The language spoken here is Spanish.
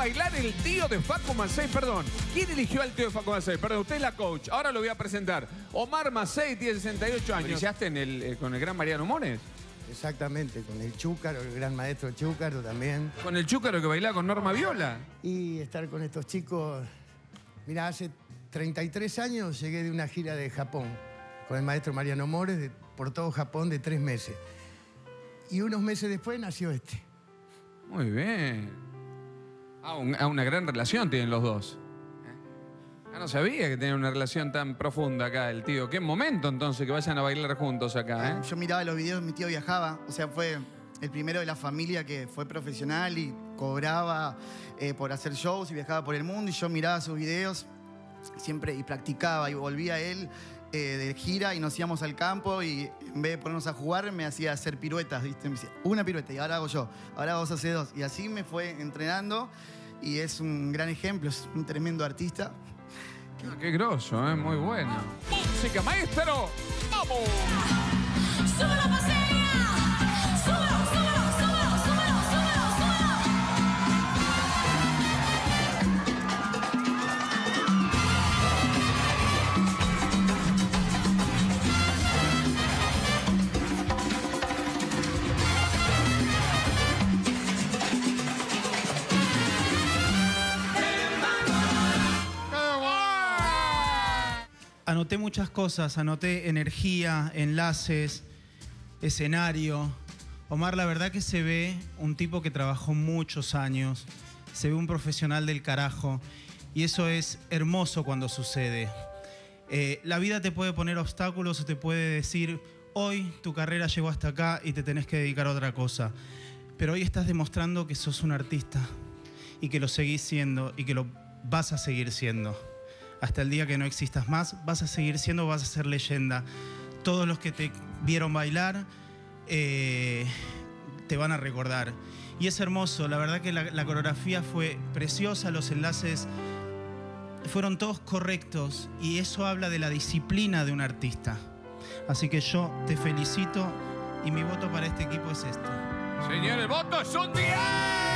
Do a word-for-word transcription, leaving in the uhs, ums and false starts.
bailar el tío de Facu Macei. Perdón, ¿quién eligió al tío de Facu Macei? Perdón, usted es la coach. Ahora lo voy a presentar. Omar Macei tiene sesenta y ocho años. ¿Brillaste en el, eh, con el gran Mariano Mores? Exactamente, con el Chúcaro, el gran maestro Chúcaro también. ¿Con el Chúcaro que bailaba con Norma Viola? Y estar con estos chicos... Mirá, hace treinta y tres años llegué de una gira de Japón con el maestro Mariano Mores de, por todo Japón de tres meses. Y unos meses después nació este. Muy bien. Ah, un, ah, una gran relación tienen los dos. Ah, no sabía que tenían una relación tan profunda acá el tío. Qué momento entonces que vayan a bailar juntos acá, ¿eh? Yo miraba los videos, mi tío viajaba, o sea, fue el primero de la familia que fue profesional y cobraba eh, por hacer shows y viajaba por el mundo, y yo miraba sus videos siempre y practicaba, y volvía él eh, de gira y nos íbamos al campo, y en vez de ponernos a jugar me hacía hacer piruetas, ¿viste? Me decía, una pirueta y ahora hago yo, ahora vos haces dos, y así me fue entrenando, y es un gran ejemplo, es un tremendo artista. Ah, qué grosso, ¿eh? Muy bueno. Música, maestro. ¡Vamos! ¡Súbelo, Macei! ¡Súbelo, súbelo, súbelo, súbelo, súbelo, súbelo! Anoté muchas cosas, anoté energía, enlaces, escenario. Omar, la verdad que se ve un tipo que trabajó muchos años, se ve un profesional del carajo, y eso es hermoso cuando sucede. Eh, la vida te puede poner obstáculos o te puede decir, hoy tu carrera llegó hasta acá y te tenés que dedicar a otra cosa. Pero hoy estás demostrando que sos un artista y que lo seguís siendo y que lo vas a seguir siendo. Hasta el día que no existas más, vas a seguir siendo, vas a ser leyenda. Todos los que te vieron bailar eh, te van a recordar. Y es hermoso, la verdad que la, la coreografía fue preciosa, los enlaces fueron todos correctos, y eso habla de la disciplina de un artista. Así que yo te felicito, y mi voto para este equipo es este. Señor, el voto es un diez.